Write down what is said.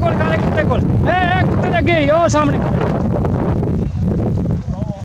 ਕੋਲ ਕਾਲੇ ਕੁੱਤੇ ਕੋਲ, ਇਹ ਕੁੱਤੇ ਦੇ ਅੱਗੇ ਉਹ ਸਾਹਮਣੇ।